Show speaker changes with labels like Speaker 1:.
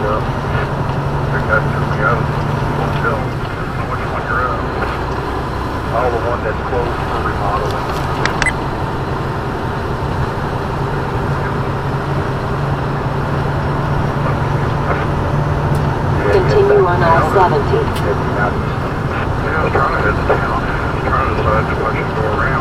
Speaker 1: up. I think that took me out of the hotel. Which one you're at? Oh, the one that's closed for remodeling.
Speaker 2: Continue on I-70.
Speaker 1: Yeah, I was trying to head to town. I was trying to decide if I should go around.